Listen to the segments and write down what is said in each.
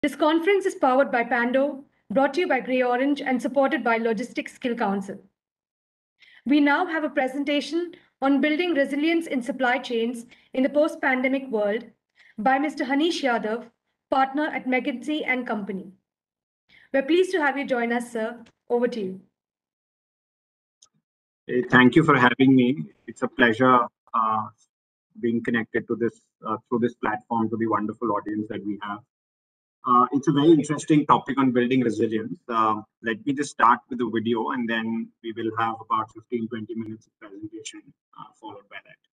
This conference is powered by Pando, brought to you by Grey Orange, and supported by Logistics Skill Council. We now have a presentation on building resilience in supply chains in the post-pandemic world by Mr. Hanish Yadav, partner at McKinsey & Company. We're pleased to have you join us, sir. Over to you. Thank you for having me. It's a pleasure being connected to this through this platform to the wonderful audience that we have. It's a very interesting topic on building resilience. Let me just start with the video, and then we will have about 15-20 minutes of presentation followed by that.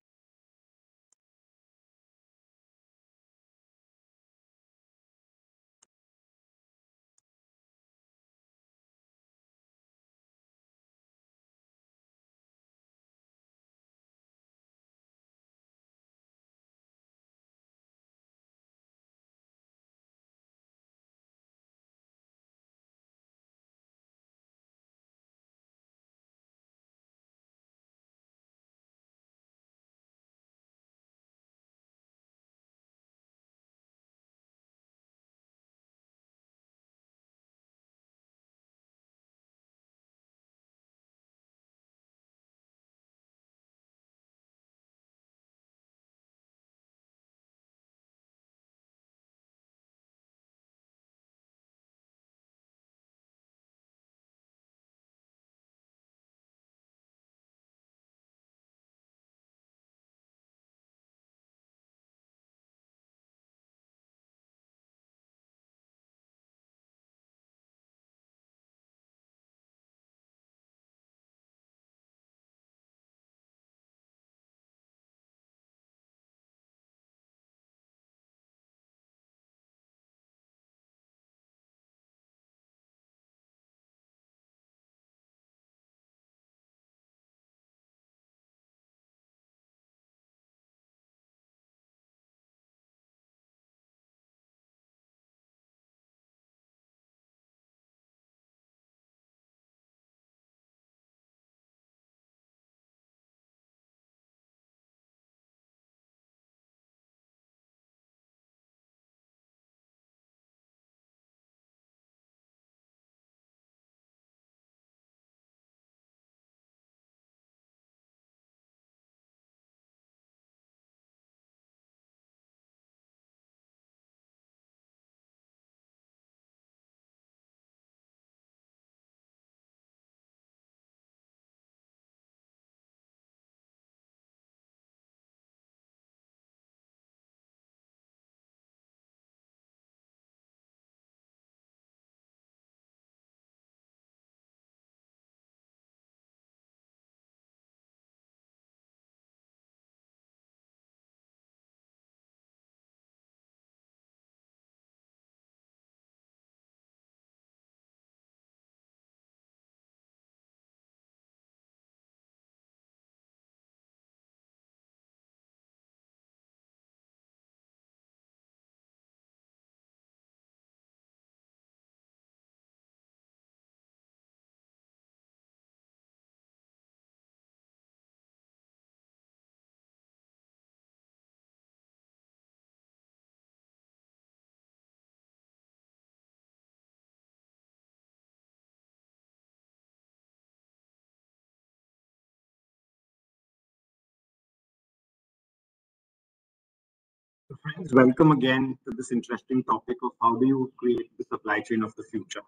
So friends, welcome again to this interesting topic of how do you create the supply chain of the future.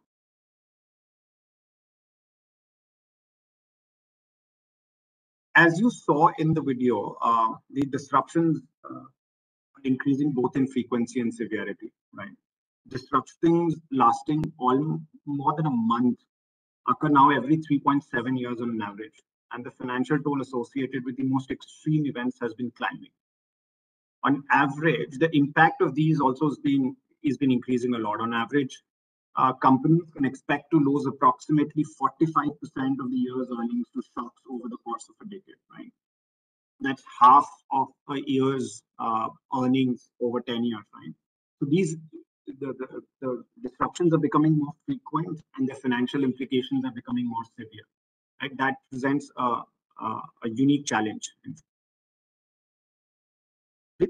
As you saw in the video, the disruptions are increasing both in frequency and severity, right? Disruptions lasting more than a month occur now every 3.7 years on an average, and the financial toll associated with the most extreme events has been climbing. On average, the impact of these also has been increasing a lot. On average, companies can expect to lose approximately 45% of the year's earnings to shocks over the course of a decade, right? That's half of a year's earnings over 10 years, right? So the disruptions are becoming more frequent, and the financial implications are becoming more severe, right? That presents a unique challenge. With the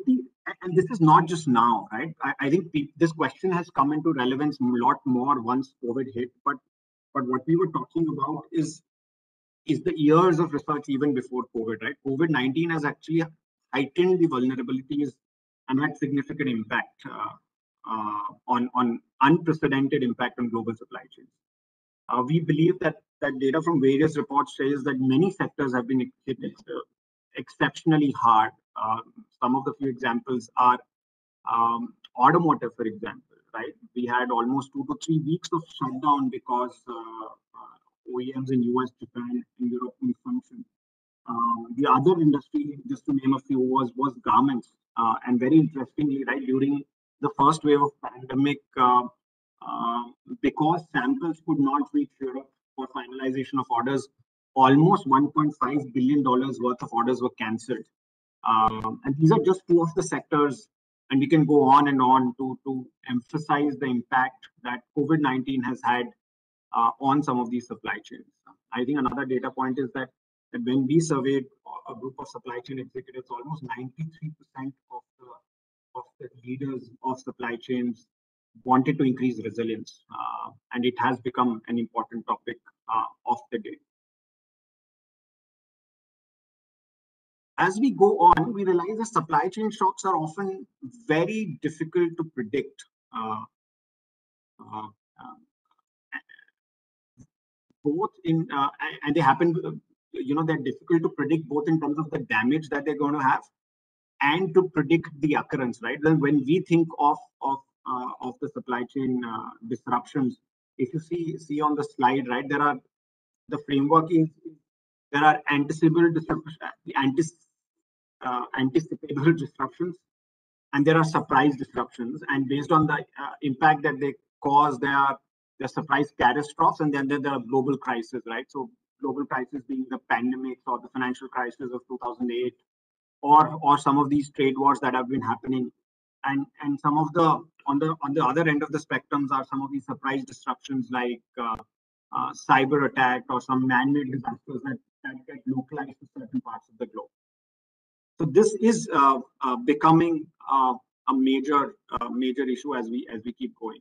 And this is not just now, right? I think this question has come into relevance a lot more once COVID hit. But what we were talking about is the years of research even before COVID, right? COVID-19 has actually heightened the vulnerabilities and had significant impact on unprecedented impact on global supply chains. We believe that data from various reports says that many sectors have been hit exceptionally hard. Some of the few examples are automotive, for example, right? We had almost 2 to 3 weeks of shutdown because OEMs in US, Japan, and Europe couldn't function. The other industry, just to name a few, was garments. And very interestingly, right, during the first wave of pandemic, uh, because samples could not reach Europe for finalization of orders, almost $1.5 billion worth of orders were cancelled. And these are just two of the sectors, and we can go on and on to emphasize the impact that COVID-19 has had on some of these supply chains. I think another data point is that when we surveyed a group of supply chain executives, almost 93% of the leaders of supply chains wanted to increase resilience, and it has become an important topic of the day. As we go on, we realize that supply chain shocks are often very difficult to predict. Both in and they happen, they're difficult to predict both in terms of the damage that they're going to have and to predict the occurrence, right? Then when we think of the supply chain disruptions, if you see on the slide, right, the framework is there are anticipable disruptions, and there are surprise disruptions. And based on the impact that they cause, there are surprise catastrophes, and then there are global crises, right? So global crisis being the pandemics or the financial crisis of 2008, or some of these trade wars that have been happening, and some of the on the other end of the spectrums are some of these surprise disruptions like cyber attack or some man-made disasters that get localized to certain parts of the globe. So this is becoming a major issue as we keep going.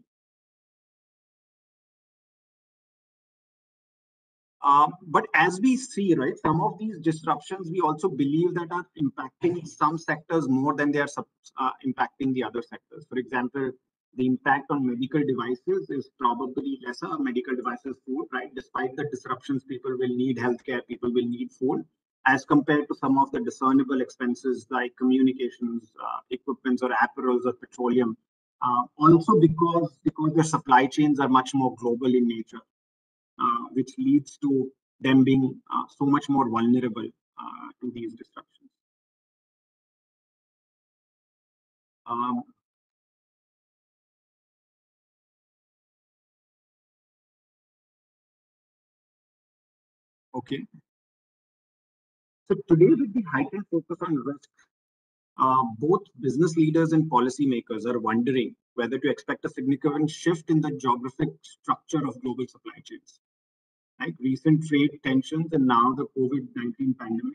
But as we see, right, some of these disruptions, we also believe that are impacting some sectors more than they are impacting the other sectors. For example, the impact on medical devices is probably lesser. Medical devices, food, right? Despite the disruptions, people will need healthcare, people will need food, as compared to some of the discernible expenses like communications, equipments, or apparels or petroleum. Also because their supply chains are much more global in nature. Which leads to them being so much more vulnerable to these disruptions. Okay. So today, with the heightened focus on risk, both business leaders and policymakers are wondering whether to expect a significant shift in the geographic structure of global supply chains. Like recent trade tensions and now the COVID-19 pandemic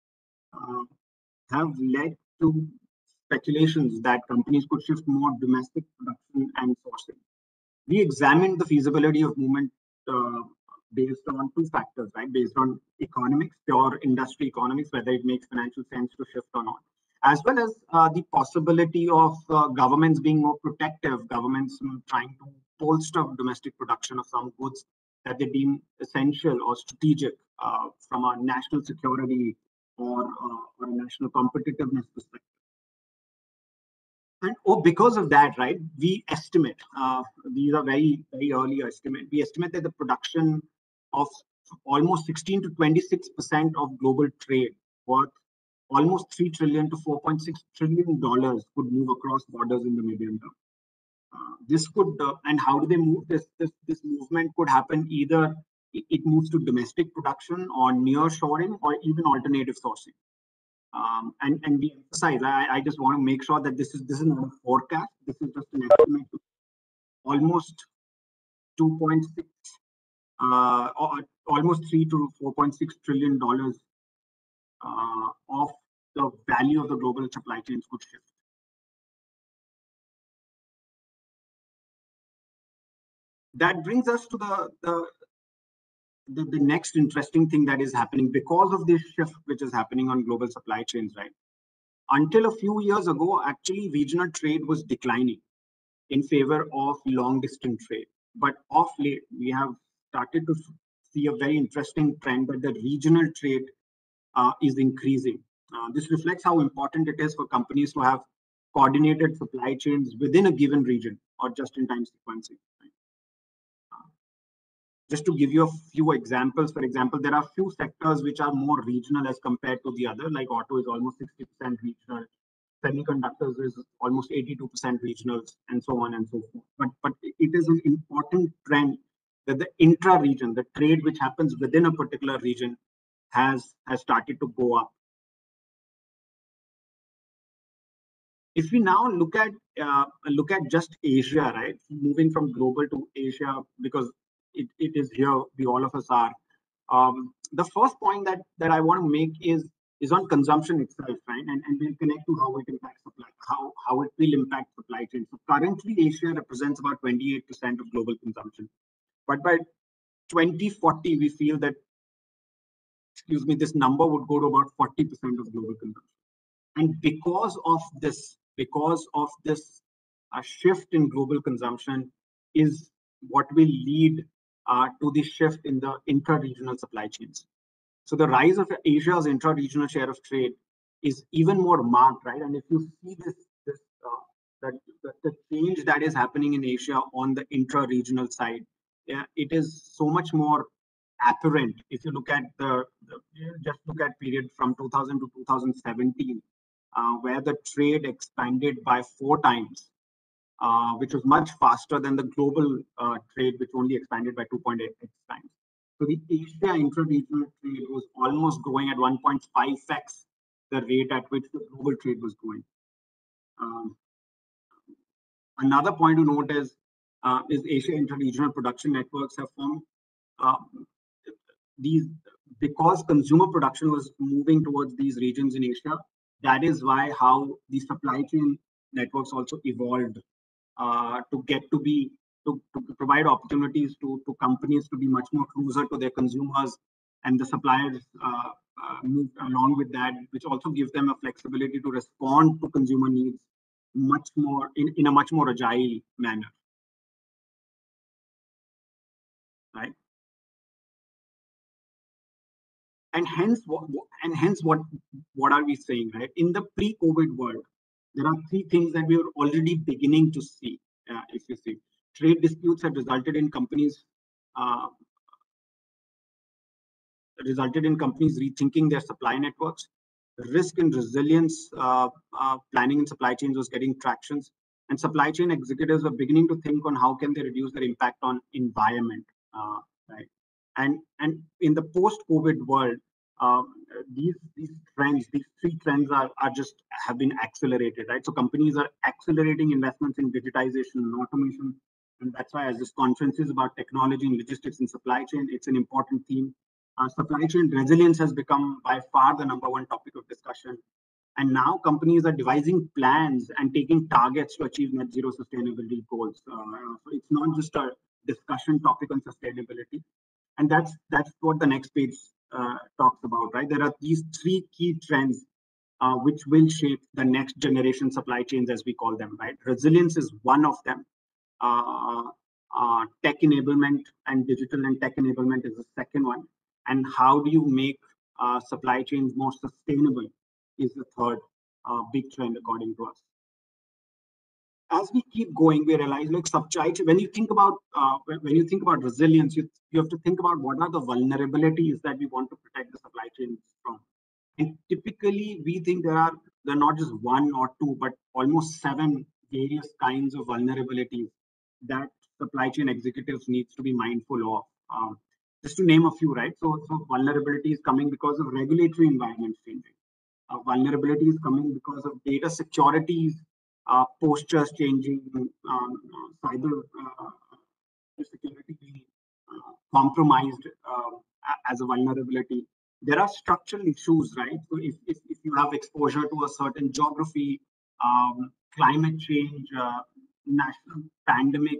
have led to speculations that companies could shift more domestic production and sourcing. We examined the feasibility of movement based on two factors, right? Based on economics, pure industry economics, whether it makes financial sense to shift or not, as well as the possibility of governments being more protective, governments trying to bolster domestic production of some goods that they deem essential or strategic from a national security or a national competitiveness perspective. And because of that, right, we estimate, these are very, very early estimate, we estimate that the production of almost 16 to 26% of global trade worth almost $3 trillion to $4.6 trillion could move across borders in the medium term. This could, and how do they move? This movement could happen either it moves to domestic production or near shoring or even alternative sourcing. And we emphasize, I just want to make sure that this is not a forecast. This is just an estimate. Almost 2.6, almost $3 to $4.6 trillion of the value of the global supply chains could shift. that brings us to the next interesting thing that is happening because of this shift which is happening on global supply chains, right? Until a few years ago, actually, regional trade was declining in favor of long distance trade. But of late, we have started to see a very interesting trend that the regional trade is increasing. This reflects how important it is for companies to have coordinated supply chains within a given region or just-in-time sequencing. Right? Just to give you a few examples, for example, there are few sectors which are more regional as compared to the other, like auto is almost 60% regional, semiconductors is almost 82% regional, and so on and so forth. But it is an important trend that the intra-region, the trade which happens within a particular region, has started to go up. If we now look at just Asia, right, moving from global to Asia, because it is here we all of us are. The first point that I want to make is on consumption itself, right? And we'll connect to how it impacts supply, how it will impact supply chain. So currently, Asia represents about 28% of global consumption, but by 2040, we feel that, this number would go to about 40% of global consumption. And because of this shift in global consumption is what will lead to the shift in the intra-regional supply chains. So the rise of Asia's intra-regional share of trade is even more marked, right? And if you see the change that is happening in Asia on the intra-regional side, it is so much more apparent. If you look at just look at period from 2000 to 2017, where the trade expanded by 4 times, which was much faster than the global trade, which only expanded by 2.8x times. So the Asia intra-regional trade was almost growing at 1.5x the rate at which the global trade was growing. Another point to note is Asia intra-regional production networks have formed these because consumer production was moving towards these regions in Asia. That is why how the supply chain networks also evolved to provide opportunities to companies to be much more closer to their consumers, and the suppliers move along with that, which also gives them a flexibility to respond to consumer needs much more in a much more agile manner, right? And hence what are we saying, right? In the pre-COVID world, there are 3 things that we are already beginning to see. If you see, trade disputes have resulted in companies rethinking their supply networks. Risk and resilience planning in supply chains was getting tractions, and supply chain executives were beginning to think on how can they reduce their impact on environment, right? And in the post-COVID world, these 3 trends are just have been accelerated, right? So companies are accelerating investments in digitization and automation, and that's why as this conference is about technology and logistics and supply chain, it's an important theme. Supply chain resilience has become by far the #1 topic of discussion. And now companies are devising plans and taking targets to achieve net zero sustainability goals. So it's not just a discussion topic on sustainability. And that's what the next page talks about, right? There are these 3 key trends which will shape the next generation supply chains, as we call them, right? Resilience is one of them. Tech enablement and digital and tech enablement is the second one. And how do you make supply chains more sustainable is the third big trend, according to us. As we keep going, we realize, like, supply chain, when you think about resilience, you have to think about what are the vulnerabilities that we want to protect the supply chains from. And typically, we think there are not just 1 or 2, but almost 7 various kinds of vulnerabilities that supply chain executives needs to be mindful of. Just to name a few, right? So vulnerabilities coming because of regulatory environments changing. Vulnerabilities coming because of data security postures changing, cyber security being compromised as a vulnerability. There are structural issues, right? So if you have exposure to a certain geography, climate change, national pandemics,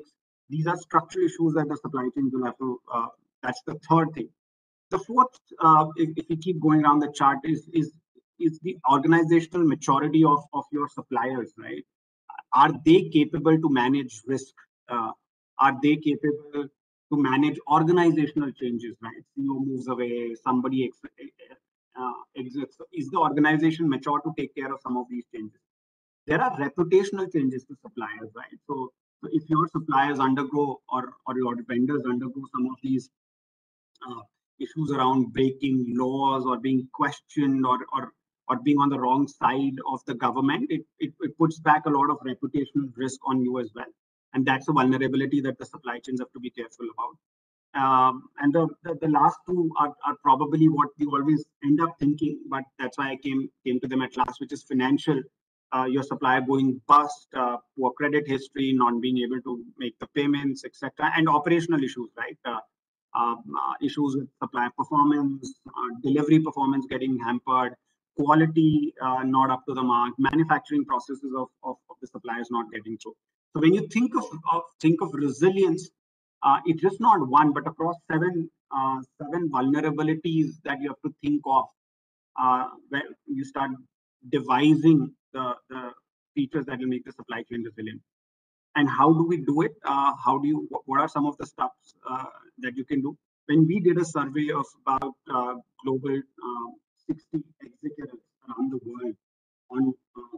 These are structural issues that the supply chain will have to. That's the third thing. The fourth, if we keep going around the chart, is the organizational maturity of your suppliers, right? Are they capable to manage risk? Uh, are they capable to manage organizational changes, right? CEO moves away, somebody exits. Is the organization mature to take care of some of these changes? There are reputational changes to suppliers, right? So if your suppliers undergo or your vendors undergo some of these uh, issues around breaking laws or being questioned or being on the wrong side of the government, it puts back a lot of reputational risk on you as well. And that's a vulnerability that the supply chains have to be careful about. And the last two are probably what we always end up thinking, but that's why I came to them at last, which is financial. Your supplier going bust, poor credit history, not being able to make the payments, etc., and operational issues, right? Issues with supplier performance, delivery performance getting hampered, quality not up to the mark, manufacturing processes of the suppliers not getting through. So when you think of resilience, it's just not one, but across seven vulnerabilities that you have to think of when you start devising the features that will make the supply chain resilient. And how do we do it? What are some of the steps that you can do? When we did a survey of about global 60 executives around the world on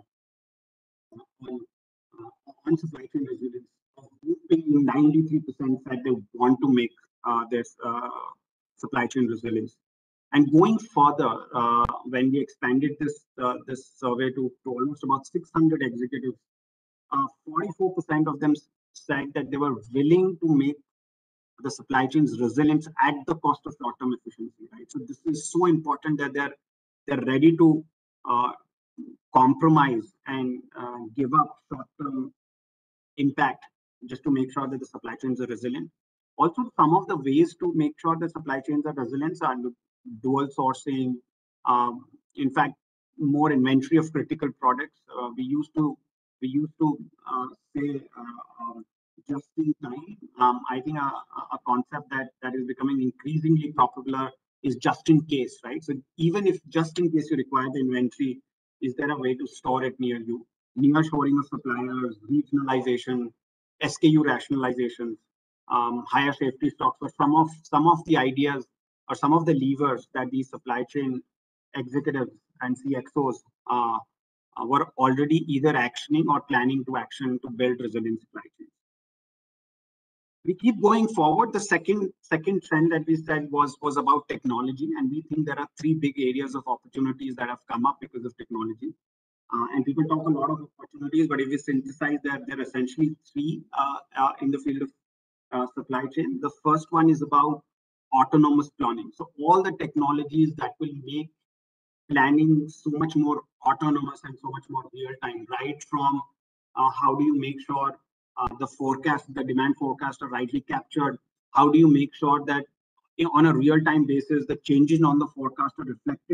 on, on supply chain resilience, a whopping 93% said they want to make their supply chain resilience. And going further, when we expanded this survey to almost about 600 executives, 44% of them said that they were willing to make the supply chain's resilience at the cost of short-term efficiency. Right. So this is so important that they're ready to uh, compromise and give up short-term impact just to make sure that the supply chains are resilient. Also, some of the ways to make sure the supply chains are resilient are dual sourcing. In fact, more inventory of critical products. We used to say just in time. I think a concept that is becoming increasingly popular is just in case, right? So even if just in case you require the inventory, is there a way to store it near you? Nearshoring of suppliers, regionalization, SKU rationalization, higher safety stocks, or some of the ideas or some of the levers that these supply chain executives and CXOs were already either actioning or planning to action to build resilient supply chains. We keep going forward. The second trend that we said was about technology, and we think there are three big areas of opportunities that have come up because of technology. And people talk a lot of opportunities, but if we synthesize that, there are essentially three in the field of supply chain. The first one is about autonomous planning. So all the technologies that will make planning so much more autonomous and so much more real time, right from how do you make sure the demand forecast are rightly captured? How do you make sure that on a real time basis, the changes on the forecast are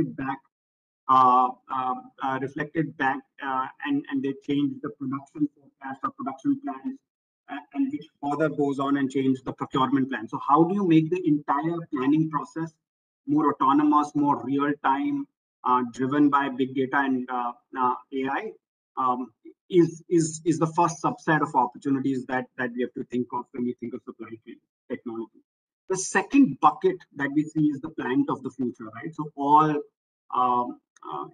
reflected back and they change the production forecast or production plans and which further goes on and change the procurement plan. So how do you make the entire planning process more autonomous, more real time, driven by big data and AI? Is the first subset of opportunities that we have to think of when we think of supply chain technology. The second bucket that we see is the plant of the future, right? So all uh,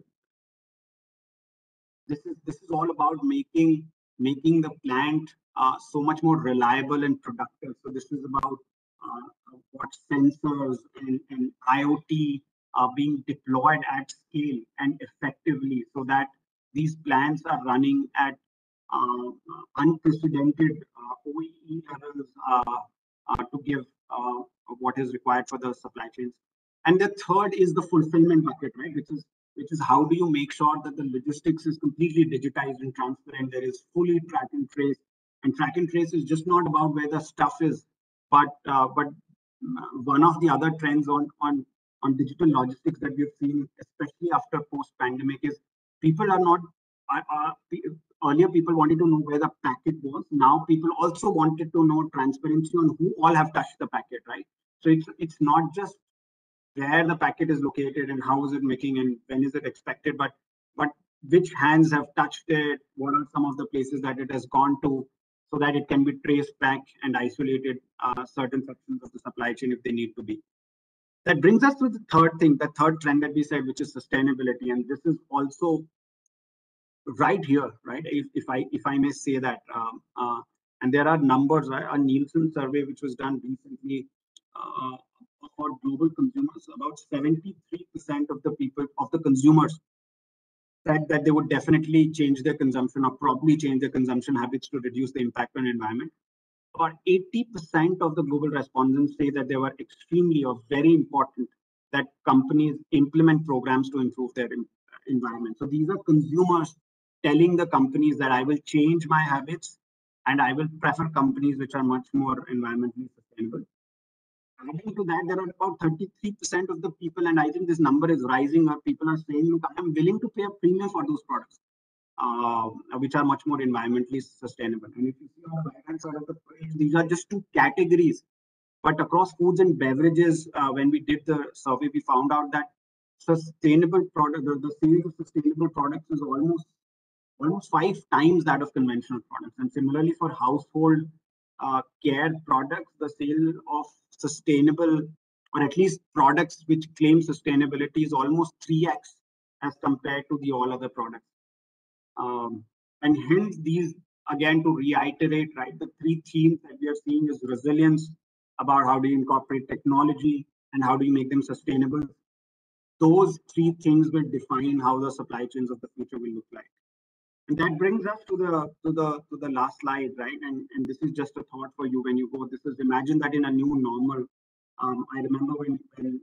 this is all about making the plant so much more reliable and productive. So this is about what sensors and IoT are being deployed at scale and effectively, so that these plants are running at unprecedented OEE levels to give what is required for the supply chains. And the third is the fulfillment bucket, right? Which is how do you make sure that the logistics is completely digitized and transparent? There is fully track and trace, and track and trace is just not about where the stuff is, but one of the other trends on digital logistics that we've seen, especially after post pandemic, is people are not earlier people wanted to know where the packet was. Now people also wanted to know transparency on who all have touched the packet, right? So it's not just where the packet is located and how is it making and when is it expected, but which hands have touched it, what are some of the places that it has gone to, so that it can be traced back and isolated certain sections of the supply chain if they need to be. That brings us to the third thing, the third trend that we said, which is sustainability. And this is also right here, right? If I may say that, and there are numbers, right? A Nielsen survey which was done recently for global consumers, about 73% of the people, of the consumers, said that they would definitely change their consumption or probably change their consumption habits to reduce the impact on environment. About 80% of the global respondents say that they were extremely or very important that companies implement programs to improve their environment. So these are consumers telling the companies that I will change my habits and I will prefer companies which are much more environmentally sustainable. Adding to that, there are about 33% of the people, and I think this number is rising up. People are saying, look, I'm willing to pay a premium for those products, which are much more environmentally sustainable. And if you see on the right-hand side of the page, these are just two categories. But across foods and beverages, when we did the survey, we found out that sustainable product, the sales of sustainable products is almost 5 times that of conventional products. And similarly for household care products, the sale of sustainable, or at least products which claim sustainability, is almost 3x as compared to the all other products. And hence these, again, to reiterate, right, the three themes that we are seeing is resilience, about how do you incorporate technology and how do you make them sustainable. Those three things will define how the supply chains of the future will look like. And that brings us to the last slide, right? And this is just a thought for you when you go. This is, imagine that in a new normal. I remember when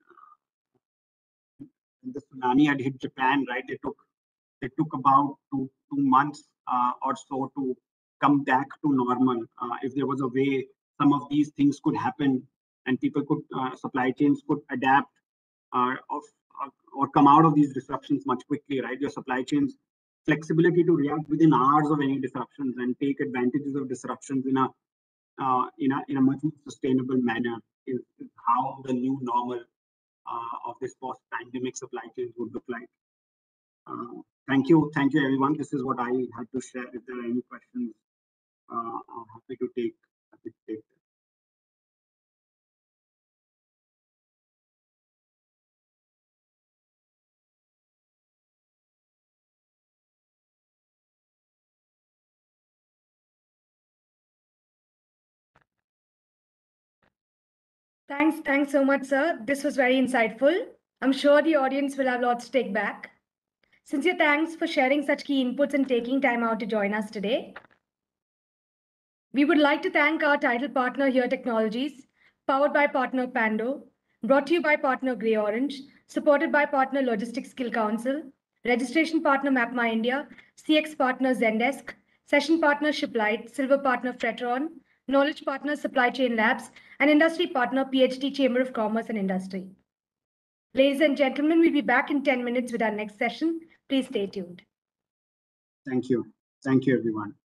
the tsunami had hit Japan, right? It took about two months or so to come back to normal. If there was a way some of these things could happen and people could, supply chains could adapt or come out of these disruptions much quickly, right? Your supply chains flexibility to react within hours of any disruptions and take advantages of disruptions in a much more sustainable manner is how the new normal of this post-pandemic supply chains would look like. Thank you everyone. This is what I had to share. If there are any questions, I'm happy to take them. Thanks so much, sir. This was very insightful. I'm sure the audience will have lots to take back. Sincere thanks for sharing such key inputs and taking time out to join us today. We would like to thank our title partner, Here Technologies, powered by partner Pando, brought to you by partner Grey Orange, supported by partner Logistics Skill Council, registration partner MapMyIndia, CX partner Zendesk, session partner Shiplight, silver partner Fretron, knowledge partner Supply Chain Labs, and industry partner PhD Chamber of Commerce and Industry. Ladies and gentlemen, we'll be back in 10 minutes with our next session. Please stay tuned. Thank you. Thank you, everyone.